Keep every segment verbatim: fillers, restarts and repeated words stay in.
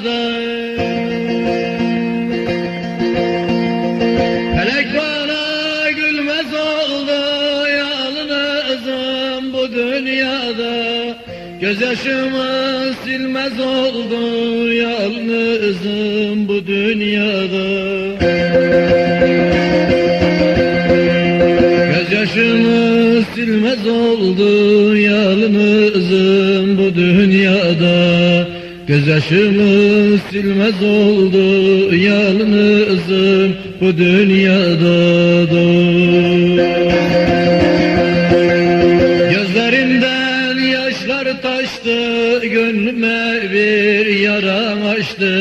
dünyada. Felek bana gülmez oldu, yalnızım bu dünyada. Gözyaşımı silmez oldu, yalnızım bu dünyada. Gözyaşımı silmez oldu, yalnızım bu dünyada. Gözyaşımı silmez oldu, yalnızım bu dünyada. Gözlerimden yaşlar taştı, gönlüme bir yara açtı.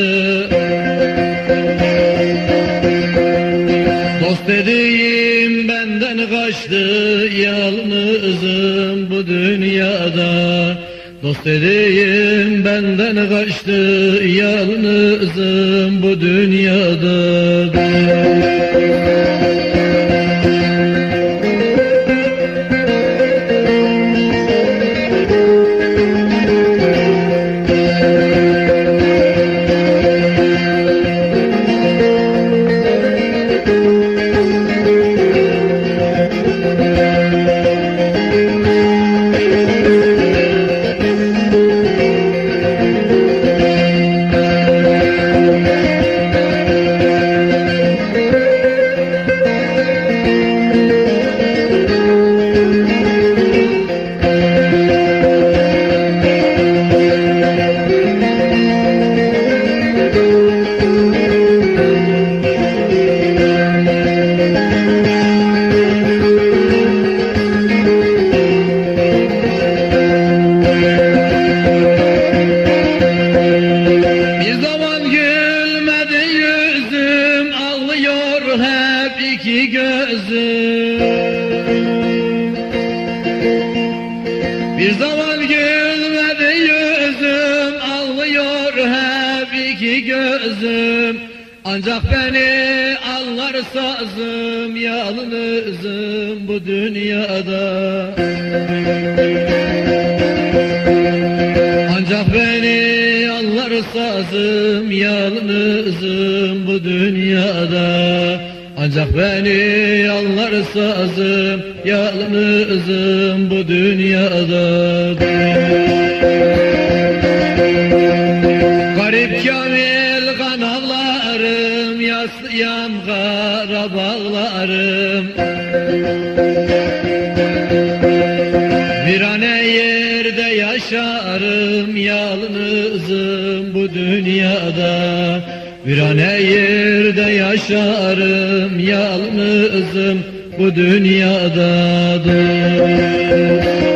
Dost dediğim benden kaçtı, yalnızım bu dünyada. Dost dediğim benden kaçtı, yalnızım bu dünyada. Hep iki gözüm, bir zaman gülmedi yüzüm, ağlıyor hep iki gözüm. Ancak beni anlar sazım, yalnızım bu dünyada. Ancak beni anlar sazım, yalnızım bu dünyada. Ancak beni anlar sazım, yalnızım bu dünyada. Garip kamil kanallarım, yaslayan kara bağlarım. Virane yerde yaşarım, yalnızım bu dünyada. Virane yerde yaşarım, yalnızım bu dünyada.